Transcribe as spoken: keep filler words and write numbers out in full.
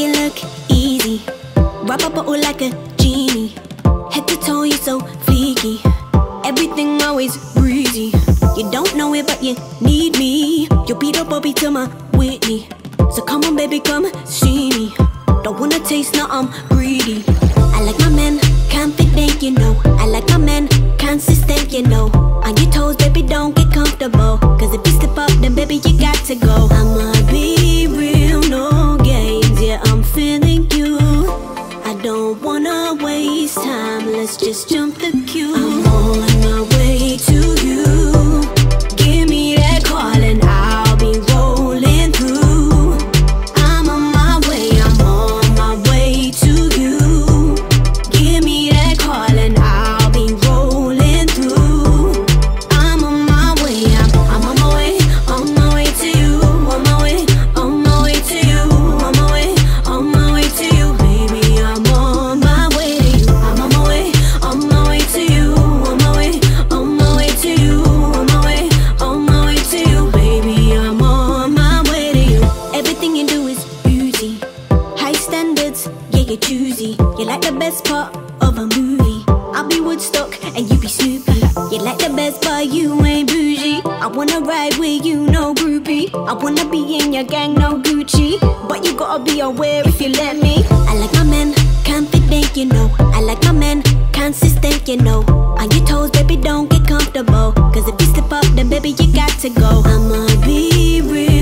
it look easy. Wrap a bottle like a genie. Head to toe, you're so fleeky. Everything always breezy. You don't know it, but you need me. You'll beat up Bobby to my Whitney. So come on, baby, come see me. Don't wanna taste, no, I'm greedy. I like my men confident, you know. I like my men consistent, you know. On your toes, baby, don't get comfortable. Cause if you slip up, then baby, you got to go. I'ma be real, no games. Yeah, I'm feeling you. I don't wanna waste time. Let's just jump the queue. I'm on my way to you. Give me that call and I'll be rolling through. I'm on my way, I'm on my way to you. Give me that call and I'll be rolling through. I'm on my way, I'm, I'm on my way, on my way to you. On my way, on my way to you. On my way, on my way to you. Baby, I'm on my way to you. I'm on my way, on my way to you. On my way, on my way to you. On my way, on my way to you. Baby, I'm on my way to you. Everything you do is beauty. High standards, yeah, you're choosy. You're like the best part of a movie. I'll be Woodstock and you be Snoopy. You're like the best, but you ain't bougie. I wanna ride with you, no groupie. I wanna be in your gang, no Gucci. But you gotta be aware if you let me. I like my men confident, you know. I like my men consistent, you know. On your toes, baby, don't get comfortable. Cause if you slip up, then baby, you got to go. I'ma be real.